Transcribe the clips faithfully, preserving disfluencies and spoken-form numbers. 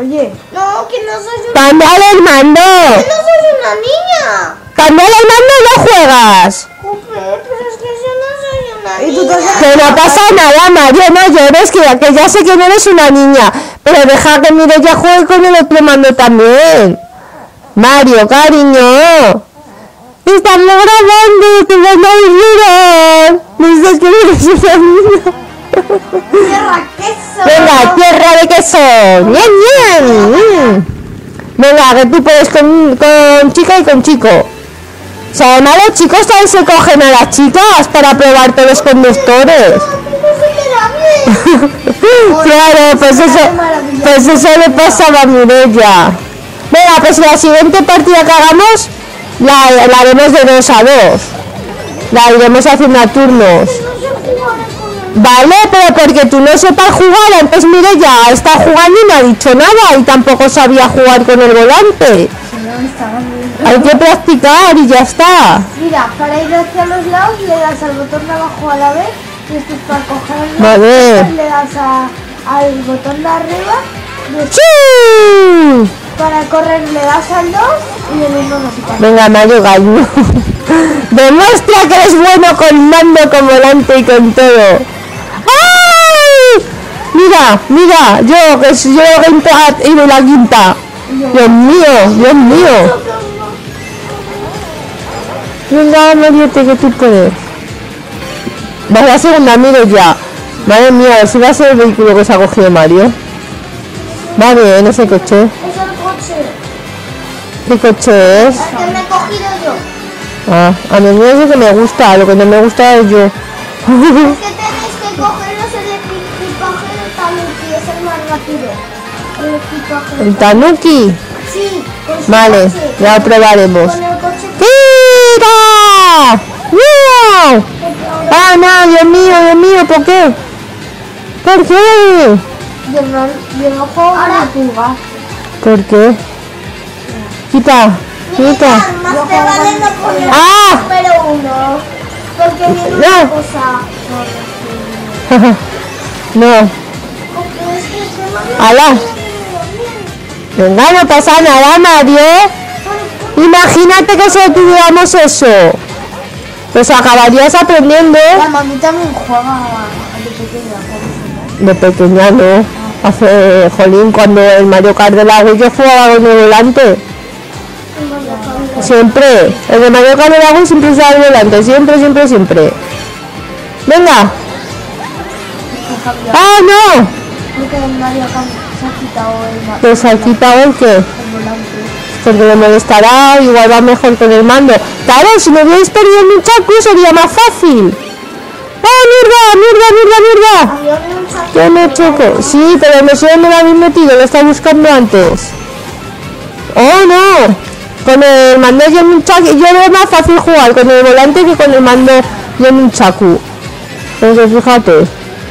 Oye, No, que no soy una... ¡Cámbiale el mando! Que no soy una niña. ¡Cámbiale el mando y no juegas! Jope, pero es que yo no soy una ¿Y tú te niña. has- Que no pasa nada, Mario, no llores, que, que ya sé que no eres una niña. Pero deja que Mireia juegue con el otro mando también. Mario, cariño. Estamos grabando, te van a olvidar. No dices que no eres una niña. Tierra queso. Venga, tierra de queso. Bien, bien. Mm. Venga, que tú puedes con, con chica y con chico. O sea, además los chicos también se cogen a las chicas para probar todos los conductores. Claro, pues eso, pues eso le pasaba a Mireia. Venga, pues la siguiente partida que hagamos la, la haremos de dos a dos. La iremos haciendo a turnos. Vale, pero porque tú no sepas jugar, antes Mireia está jugando y no ha dicho nada y tampoco sabía jugar con el volante. no estaba bien. Hay que practicar y ya está. Mira, para ir hacia los lados le das al botón de abajo a la vez y esto es para coger el Vale. botón, le das a, al botón de arriba, después ¡Sí! para correr le das al dos y el uno no se pasa. Venga, Mario Gallo. Demuestra que eres bueno con mando, con volante y con todo. ¡Ay! Mira, mira, yo que soy yo quinta y de la quinta. Dios mío, Dios mío. Venga, Mario, te que tú puedes. Vas a la segunda, mire ya. Madre mía, si va a ser el vehículo que se ha cogido Mario. Va bien ese coche. Es el coche. ¿Qué coche es? El que me he cogido yo. Ah, a mí no es lo que me gusta, lo que no me gusta es yo. Es que tenéis que cogeros el equipaje del tanuki, es el más rápido. El equipaje. ¿El Tanuki? Sí, con su Vale, coche. ya lo probaremos. Con el coche ¡Tira! ¡No! que ¡Ah, no! ¡Dios mío, Dios mío! ¿Por qué? ¿Por qué? Yo no, yo no juego Ahora- ni pulgar. ¿Por qué? Quita, quita. más te vale no poner ¡Ah! número uno. Porque viene No. una cosa. No. Porque es que se me ¡Hala! Venga, no pasa nada, Mario. Imagínate que solo tuviéramos eso. Pues acabarías aprendiendo. La mami también juega de pequeña, por eso, ¿no? De pequeña no. Hace, jolín, cuando el Mario Kart de la Wii yo jugaba con el volante. Siempre. El de Mario Kart de la Wii siempre usaba el volante. Siempre, siempre, siempre. Venga. ¡Ah, no! Porque el Mario Kart se ha quitado el, ma- Pues ha quitado el que. el volante. Porque le molestará, igual va mejor con el mando. Claro, si no hubierais perdido el Nunchaku sería más fácil. ¡Ah, mierda, mierda, mierda, mierda! Había un saco. ¿Qué me choco? Sí, pero no sé dónde lo habéis metido, lo estaba buscando antes. ¡Oh, no! Con el mando y el Nunchaku, yo veo más fácil jugar con el volante que con el mando y el Nunchaku. Entonces, fíjate.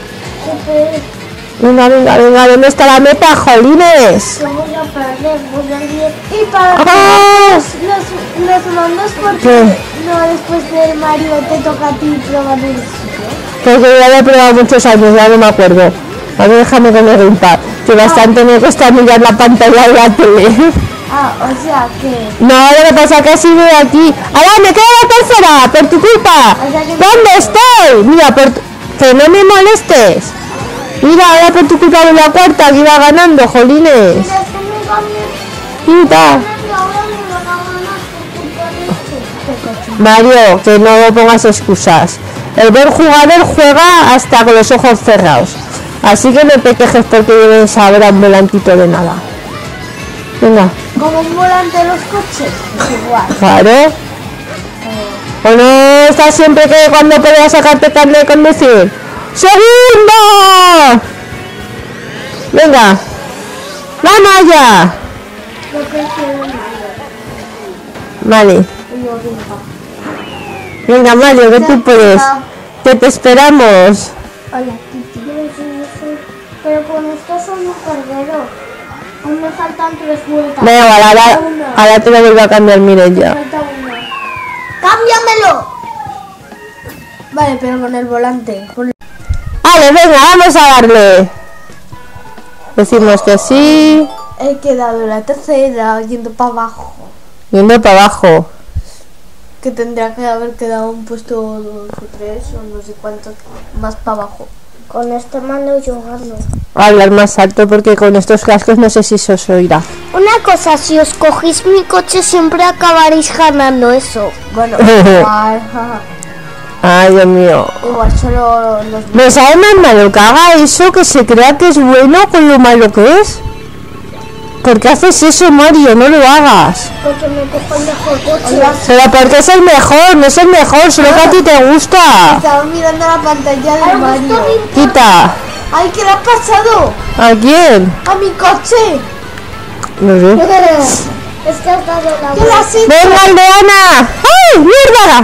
Venga, venga, venga, ¿dónde está la meta, jolines? Vamos a perder, voy a diez. Y para ¡Ah! los, los mandos, porque ¿Qué? no después del Mario te toca a ti probar el sitio. Porque ya lo he probado muchos años, ya no me acuerdo. A ver, déjame con el gamepad, que bastante me cuesta mirar la pantalla de la tele. Ah, o sea que... No, lo que pasa es que así veo aquí. ¡Ahora me quedo la tercera! ¡Por tu culpa! O sea que- ¿Dónde estoy? Mira, por tu- que no me molestes. Mira, ahora por tu culpa de la cuarta, que iba ganando, jolines. Mira, es que me cambié. Quita. Y ahora me van a ganar por culpa de esto. Mario, que no pongas excusas. El buen jugador juega hasta con los ojos cerrados. Así que no te quejes porque vienes ahora un volantito de nada. Venga, Como un volante de los coches, es igual. claro. ¿O no estás siempre que cuando podías sacarte carne de conducir? ¡Segundo! Venga. ¡La malla! Yo prefiero Mario. Vale. Y yo venga. Venga, Mario, que tú puedes. Que te esperamos. Hola, Titi. Yo sí, yo sí. Pero con esto soy un cordero. Aún me faltan tres vueltas. Venga, ahora, ahora te lo vuelvo a cambiar, Mireia. Falta una. ¡Cámbiamelo! Vale, pero con el volante. Con... Vale, venga, vamos a darle. Decimos que sí. he quedado en la tercera, yendo para abajo. Yendo para abajo. Que tendría que haber quedado un puesto dos o tres o no sé cuántos más para abajo. Con este mando yo gano. Hablar más alto porque con estos cascos no sé si se os oirá. Una cosa, si os cogéis mi coche siempre acabaréis ganando eso. Bueno, igual, jaja. Ay, Dios mío. Igual solo los... ¿Me sabe más malo que haga eso, que se crea que es bueno con lo malo que es? ¿Por qué haces eso, Mario? No lo hagas. Porque me cojo el mejor coche. Hola. Pero porque es el mejor, no es el mejor, solo que a ti te gusta. Estaba mirando la pantalla de Mario. Quita. ¡Ay, qué le ha pasado! ¿A quién? ¡A mi coche! No sé. Es que has dado la ¿Qué le has hecho? ¡Venga, aldeana! ¡Ay, mierda!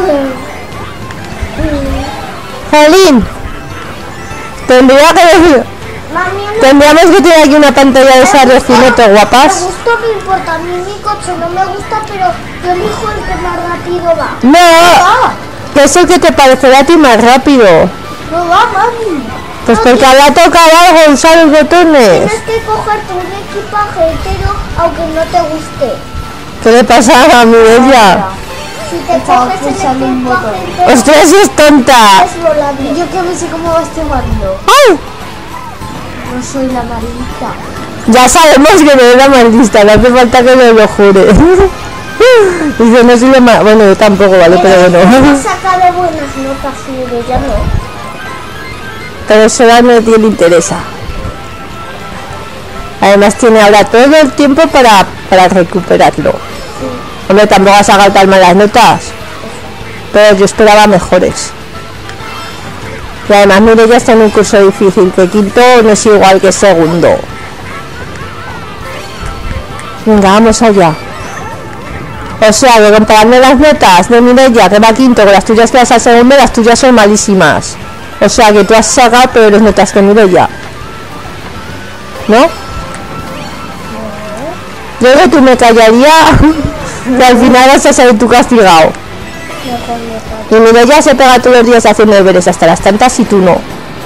Jolín. Tendría que... Mami, no Tendríamos que tener aquí una pantalla de esas de cineto, me guapas. gusta, no importa. A mí mi coche no me gusta, pero yo elijo el que más rápido va. No, ¡Ah! que es el que te parecerá a ti más rápido. ¡No va, mami! Pues porque habrá tocado algo, usar los botones. Tienes que cogerte un equipaje entero aunque no te guste. ¿Qué le pasa a mi bella? Si te Estaba coges el pulsando un equipaje botón. entero, ¡Ostras, es tonta! es volable. Yo que me sé cómo va este mando. ¡Ay! No soy la amarillita. Ya sabemos que no es la maldista, no hace falta que me lo jure. Dice, no soy la ma- bueno, yo tampoco, vale, pero Has bueno. sacado buenas notas y de ya no. Pero eso a nadie le interesa. Además tiene ahora todo el tiempo para, para recuperarlo. Hombre, tampoco has sacado tan malas notas. Pero yo esperaba mejores. Y además mire, ya está en un curso difícil, que quinto no es igual que segundo. Venga, vamos allá. O sea, que comparando las notas de Mireia, que va a quinto, con las tuyas que vas a segundo, las tuyas son malísimas. O sea, que tú has sacado peores notas que Mireia. ¿No? Yo creo que tú me callaría y al final vas a salir tú castigado. Y Mireia se pega todos los días haciendo deberes hasta las tantas y tú no.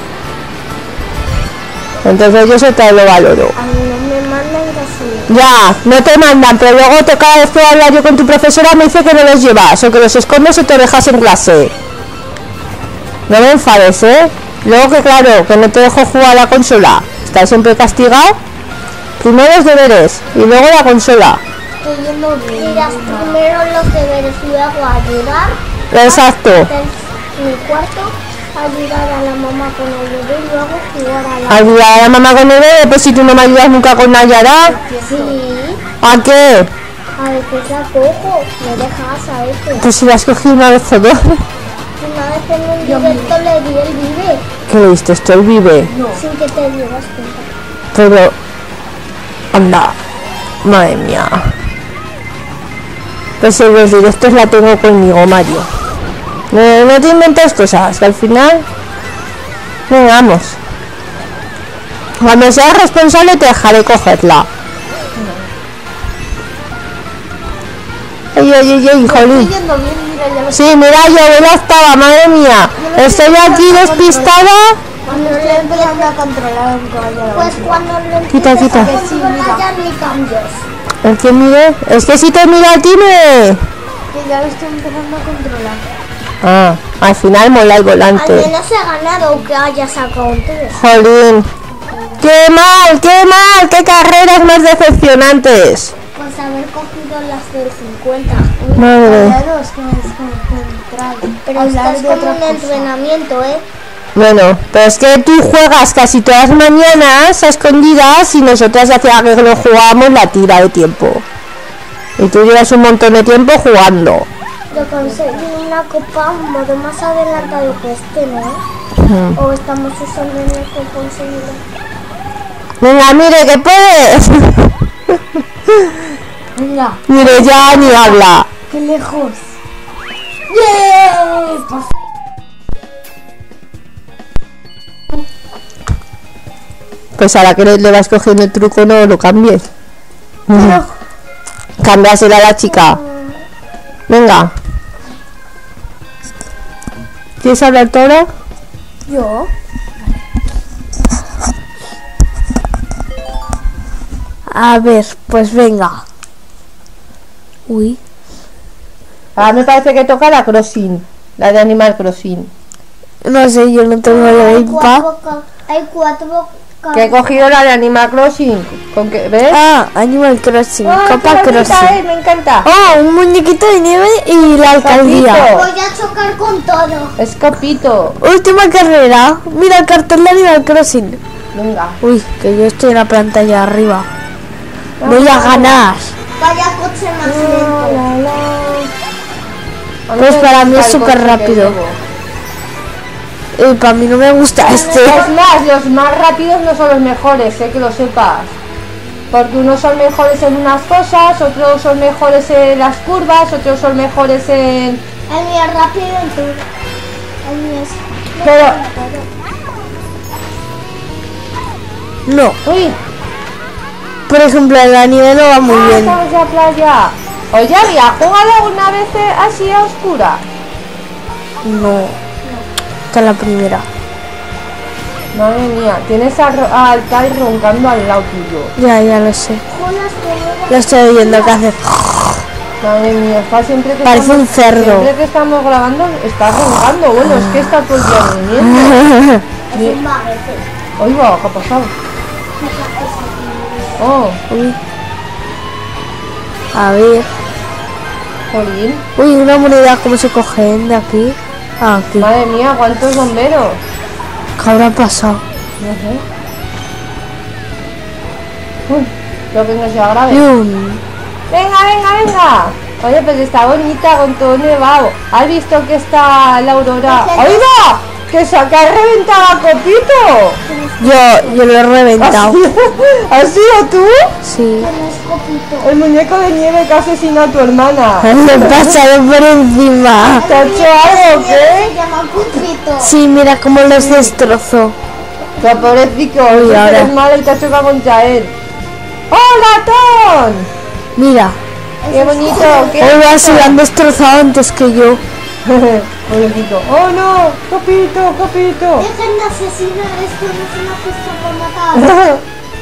Entonces yo eso te lo valoro. A mí no me mandan casi. Ya, no te mandan, pero luego te, cada vez que hablar yo con tu profesora me dice que no los llevas o que los escondes o te dejas en clase. No me enfades, ¿eh? Luego que claro, que no te dejo jugar a la consola. Estás siempre castigado. Primero los deberes y luego la consola. Estoy yendo bien. Miras primero los deberes, luego ayudar. Exacto. En mi cuarto, ayudar a la mamá con el bebé y luego jugar a la... Ayudar a la mamá con el bebé, pues si tú no me ayudas nunca con Nayara. Sí, ¿A qué? a veces la cojo, me dejas a veces. Pues si la has cogido una vez o dos. Una vez en un directo le di el vive, ¿Qué le diste? Esto el vive. sin que te dieras cuenta. Pero... Anda. Madre mía. Pues en los directos la tengo conmigo, Mario. No, no te inventes cosas, que al final... Venga, vamos. Cuando seas responsable te dejaré cogerla. Ay, ay, ay, ay, jolín. Estoy yendo bien, mira, ya lo Sí, mira, yo voy la octava, madre mía. Estoy aquí despistada. Cuando estoy empezando a controlar aunque vaya la Pues basura. cuando lo Quita, empieces quita. a controlar ya ni cambios. ¿El que mire? Es que si te mira a ti me... Que ya lo estoy empezando a controlar. Ah, al final mola el Al volante. menos he ganado aunque haya sacado un tres. Jolín. ¡Qué mal, qué mal! ¡Qué carreras más decepcionantes! Pues haber cogido las del cincuenta. Madre. Claro, es que me desconcentrado. Pero Hablar estás de como otra un cosa. entrenamiento, ¿eh? Bueno, pero es que tú juegas casi todas las mañanas a escondidas y nosotras hacía que no jugábamos la tira de tiempo. Y tú llevas un montón de tiempo jugando. Yo conseguí una copa un modo más adelantado que este, ¿no? O estamos usando en el que conseguirlo. Venga, mire, que puedes. Venga, Mire, ya ni habla. qué lejos. ¡Yeah! Pues, Pues ahora que le vas cogiendo el truco, no lo cambies. pero, Cámbiasela a la chica. Venga. ¿Quieres hablar tú ahora? yo. A ver, pues venga. Uy. Ahora me parece que toca la Crossing, la de Animal Crossing. No sé, yo no tengo la Hay iPad. cuatro, ca- hay cuatro Que he cogido la de Animal Crossing. ¿Con qué? ¿Ves? Ah, Animal Crossing, ¡Ah, Copa qué bonita, Crossing. eh! Me encanta. Oh, un muñequito de nieve y la alcaldía. Copito. Voy a chocar con todo. Es Copito. Última carrera. Mira el cartel de Animal Crossing. Venga. Uy, que yo estoy en la pantalla arriba. Voy a ganar. Vaya coche más lento. A Pues me para mí gusta es el súper coche que rápido. llevo. Y para mí no me gusta este. Es más, los más rápidos no son los mejores, sé que lo sepas. Porque unos son mejores en unas cosas, otros son mejores en las curvas, otros son mejores en... El mío es rápido en todo. El mío es... Pero... No. ¡Uy! Por ejemplo, la nieve no va muy Ah, bien. estamos en la playa. Oye, ¿había jugado alguna vez eh, así a oscura? No. Esta es la primera. Madre mía, tienes a, Ro- a Altai roncando al lado tuyo. Ya, ya lo sé. Con las colores. Lo estoy oyendo que hace. Madre mía, está siempre que Parece estamos, un cerdo. Siempre que estamos grabando está roncando. Bueno, es que está todo el día durmiendo. Es un baguete. Oiga, ¿qué ha pasado? Oh, Uy. A ver. jolín. Uy, una moneda, ¿cómo se cogen de aquí? Ah, aquí. Madre mía, ¿cuántos bomberos? ¿Qué habrá pasado? No sé. Uy, lo que no sea grave. Y un... Venga, venga, venga. Oye, pues está bonita con todo nevado. ¿Has visto que está la aurora? ¡Oiga! ¡Que se que ha reventado a Copito! Yo, yo lo he reventado. ¿Has sido tú? Sí. Con es copito. El muñeco de nieve que asesinó a tu hermana. Le he pasado por encima. ¿Te ha hecho algo o qué? Se llama copito. Sí, mira cómo los destrozó. ¡Qué pobrecito! Uy, Ese ahora. es malo y te ha chocado contra él. ¡Hola, Ton! Mira. ¡Qué bonito! ¡Qué Hoy así lo han destrozado antes que yo. Pobrecito. ¡Oh, no! ¡Copito, Copito! Dejen de asesinar, esto no es una fiesta para matar.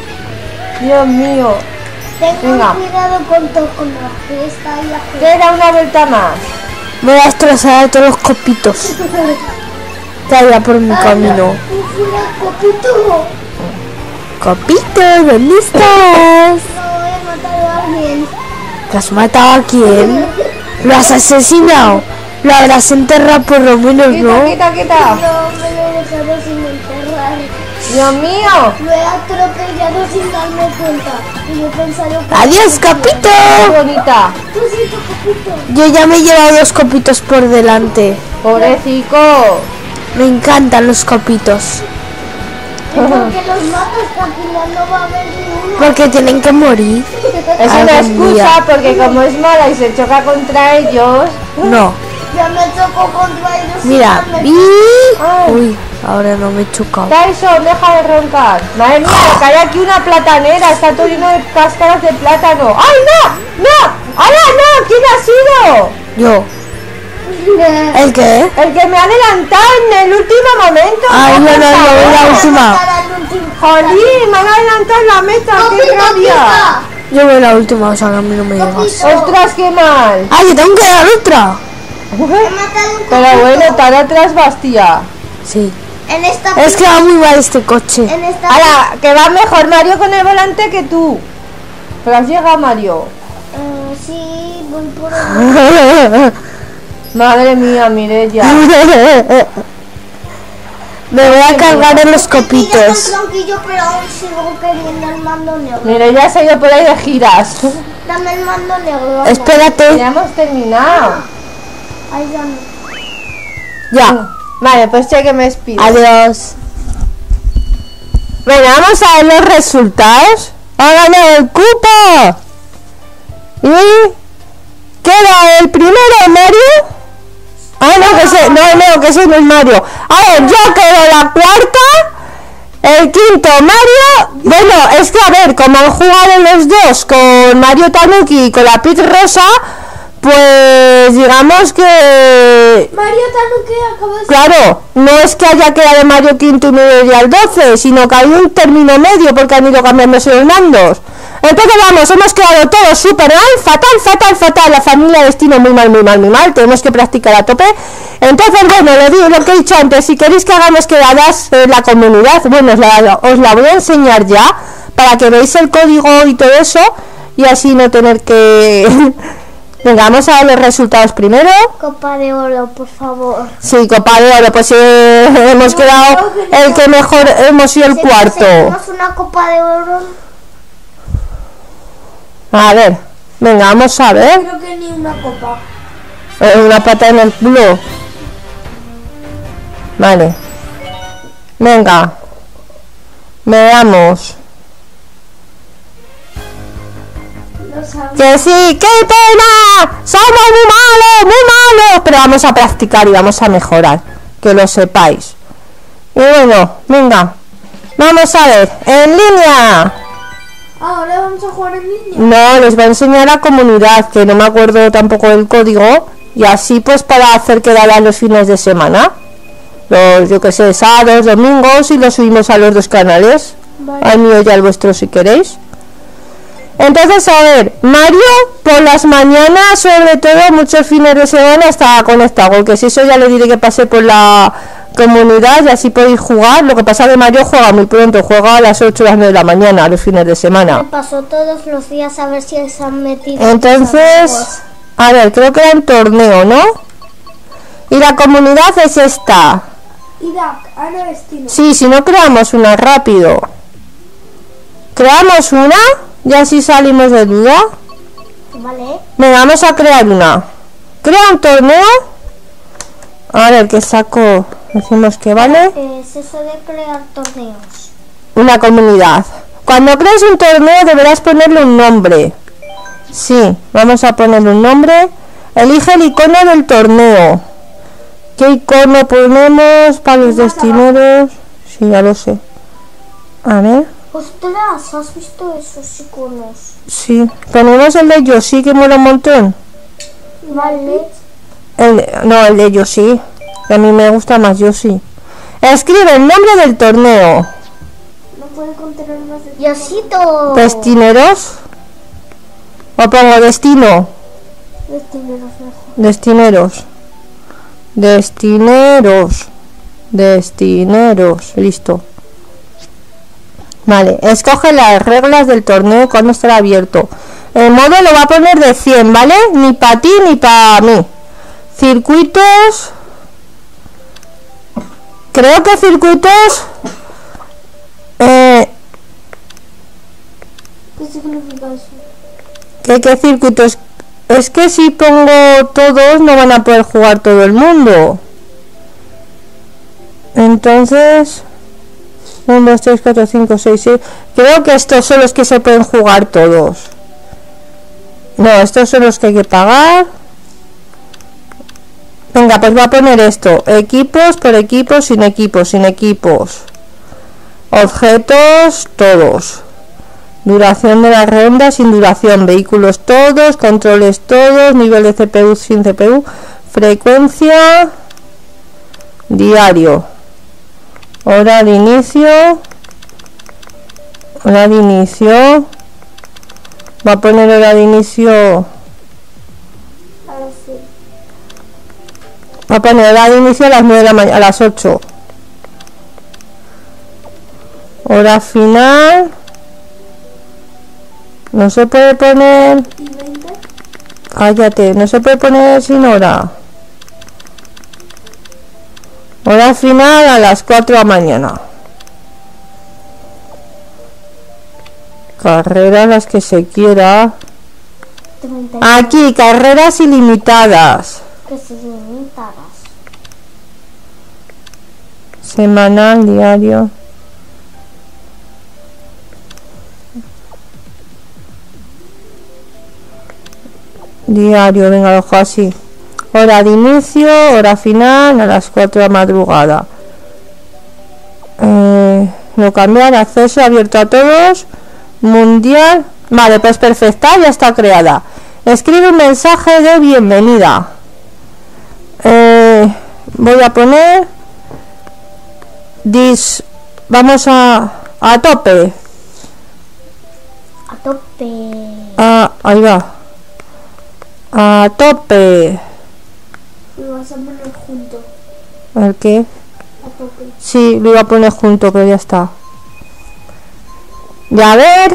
Dios mío. Tengan Venga. cuidado con todo, con la fiesta y la fiesta. Queda una vuelta más. Voy a destrozar a todos los copitos que haya por mi camino. ¡Fuera, copito! Copito, ¿dónde estás? No, he matado a alguien. ¿Te has matado a quién? ¿Lo has asesinado? Lo habrás enterrado por lo menos, Quita, ¿no? quita, quita. No, me lo he dejado sin enterrar. Dios mío. Lo he atropellado sin darme cuenta. Y yo he pensado que... ¡Adiós, Qué Copito! bonita. Tú sí, tu copito. Yo ya me he llevado dos copitos por delante. Pobrecico. Me encantan los copitos. ¿Y por qué los matas? Tranquila, no va a haber ni uno. Porque tienen que morir. Es una Algún día. excusa porque como es mala y se choca contra ellos. No. Ya me choco contra ellos sin Mira. darme ¡Bi! Ay. Uy, ahora no me he chocado. Tyson, deja de roncar. Madre mía, que hay aquí una platanera. Está todo lleno de cáscaras de plátano. ¡Ay, no! ¡No! ¡Ahora no! ¿Quién ha sido? Yo. cuenta. ¿El qué? El que me ha adelantado en el último momento. Ay, por no, no, no, favor. la última. Jolín, me han adelantado en la meta. ¡Qué ¡Copito, rabia! pica! Yo voy la última, o sea que a mí no me llegas. Copito. ¡Ostras, qué mal! ¡Ay, yo tengo que dar otra! He matado un Pero copito. bueno, para atrás, Bastia. Sí. En esta Es que va muy mal este coche. En esta Ahora, que va mejor Mario con el volante que tú. Pero has llegado, Mario. Eh, sí, voy por el... Madre mía, Mireya. Me voy a cargar en los Pilla copitos. con tronquillo, pero aún sigo queriendo el mando negro. Mireya se ha ido por ahí de giras. Dame el mando negro. anda. Espérate. Ya hemos terminado. Ay, dame. Ya. Vale, pues ya que me despido. Adiós. Bueno, vamos a ver los resultados. Ha ganado el cupo. Y queda el primero Mario. Ah, no, que ese, no, no, que ese no es Mario. A ver, yo quedo la cuarta. El quinto Mario. Bueno, es que a ver, como han jugado los dos con Mario Tanuki y con la Pit Rosa, pues digamos que Mario Tanuki acaba de... claro, no es que haya quedado Mario quinto y medio al doce, sino que hay un término medio porque han ido cambiándose los mandos. Entonces vamos, hemos quedado todos súper mal, fatal, fatal, fatal, la familia Destino muy mal, muy mal, muy mal, tenemos que practicar a tope. Entonces, bueno, lo, digo, lo que he dicho antes, si queréis que hagamos quedadas en la comunidad, bueno, os la, os la voy a enseñar ya, para que veáis el código y todo eso, y así no tener que... Venga, vamos a ver los resultados primero. Copa de oro, por favor. Sí, copa de oro, pues eh, hemos quedado el que mejor, hemos sido el Si cuarto. conseguimos una copa de oro. A ver, venga, vamos a ver. Creo que ni una copa. Eh, una pata en el culo. Vale. Venga. Veamos. No sabía. Que sí, qué pena. Somos muy malos, muy malos. Pero vamos a practicar y vamos a mejorar. Que lo sepáis. Y bueno, venga. Vamos a ver. En línea. Ahora vamos a jugar en línea. No, les voy a enseñar a comunidad. Que no me acuerdo tampoco del código. Y así pues para hacer quedadas los fines de semana. Los, yo que sé, sábados, domingos. Y los subimos a los dos canales. Vale. Al mío y al vuestro si queréis. Entonces, a ver, Mario por las mañanas, sobre todo muchos fines de semana, está conectado, porque si eso ya le diré que pase por la comunidad y así podéis jugar. Lo que pasa es que Mario juega muy pronto, juega a las ocho o las nueve de la mañana, los fines de semana. Me pasó todos los días a ver si se han metido. Entonces, a ver, creo que era un torneo, ¿no? Y la comunidad es esta. Irak, Ana Destino. Sí, si no creamos una rápido. Creamos una y así salimos de duda. Vale. Venga, vamos a crear una. Crea un torneo. A ver, ¿qué saco? Decimos que vale. Es eso de crear torneos. Una comunidad. Cuando crees un torneo deberás ponerle un nombre. Sí, vamos a ponerle un nombre. Elige el icono del torneo. ¿Qué icono ponemos para los destineros? Sí, ya lo sé. A ver. Ostras, ¿has visto esos iconos? Sí, ponemos el de Yoshi que mola un montón. Vale. El, no, el de Yoshi. Que a mí me gusta más Yoshi. Escribe el nombre del torneo. No puede contener más de... Yosito. Destineros. O pongo destino. Destineros mejor. Destineros. Destineros. Destineros. Listo. Vale, escoge las reglas del torneo cuando estará abierto. El modo lo va a poner de cien, ¿vale? Ni para ti ni para mí. Circuitos. Creo que circuitos. Eh, ¿Qué significa eso? ¿qué, ¿Qué circuitos? Es que si pongo todos no van a poder jugar todo el mundo. Entonces... uno, dos, tres, cuatro, cinco, seis, seis. Creo que estos son los que se pueden jugar todos. No, estos son los que hay que pagar. Venga, pues voy a poner esto. Equipos por equipos, sin equipos, sin equipos. Objetos, todos. Duración de la ronda, sin duración. Vehículos todos, controles todos. Nivel de C P U, sin C P U. Frecuencia. Diario. Hora de inicio. Hora de inicio. Va a poner hora de inicio. Ahora sí. Va a poner hora de inicio a las nueve de la mañana, a las ocho. Hora final. No se puede poner. ¿Y veinte? Cállate, no se puede poner sin hora. Hora final a las cuatro de la mañana. Carreras las que se quiera. treinta. Aquí, carreras ilimitadas. Que se limitadas. Semanal, diario. Diario, venga, lo dejo así. Hora de inicio, hora final a las cuatro de la madrugada. Eh, no cambiar, acceso abierto a todos. Mundial. Vale, pues perfecta, ya está creada. Escribe un mensaje de bienvenida. Eh, voy a poner dis. Vamos a, a tope. A tope. Ah, ahí va. A tope. Lo vas a poner junto. ¿El qué? A tope. Sí, lo iba a poner junto, pero ya está. Y a ver.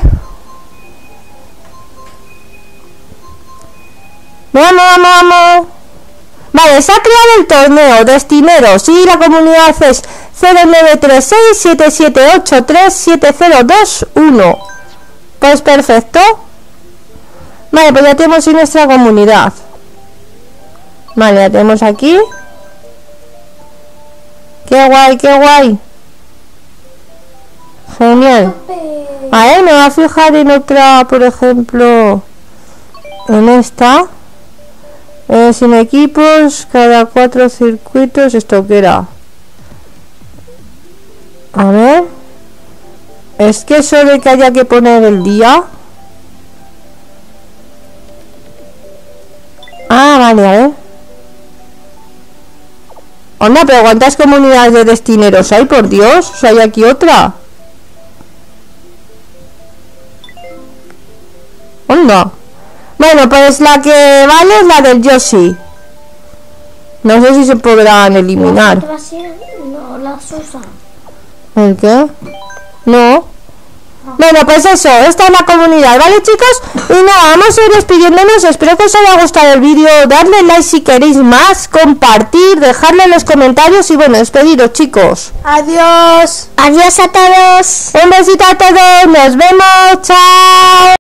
Vamos, vamos, vamos. Vale, se ha creado el torneo Destineros y la comunidad es cero nueve tres seis siete siete ocho tres siete cero dos uno. Pues perfecto. Vale, pues ya tenemos en nuestra comunidad. Vale, ya tenemos aquí. Qué guay, qué guay. Genial. A ver, me voy a fijar en otra, por ejemplo, en esta. Eh, sin equipos, cada cuatro circuitos. ¿Esto qué era? A ver. Es que eso de que haya que poner el día. Ah, vale, a ver. Onda, pero ¿cuántas comunidades de destineros hay, por Dios? O sea, hay aquí otra. Onda. Bueno, pues la que vale es la del Yoshi. No sé si se podrán eliminar. Otras sí, no las usan. ¿El qué? No. Bueno, pues eso, esta es la comunidad, ¿vale, chicos? Y nada, vamos a ir despidiéndonos. Espero que os haya gustado el vídeo. Dadle like si queréis más, compartir, dejadlo en los comentarios y bueno, despediros, chicos. Adiós. Adiós a todos. Un besito a todos, nos vemos, chao.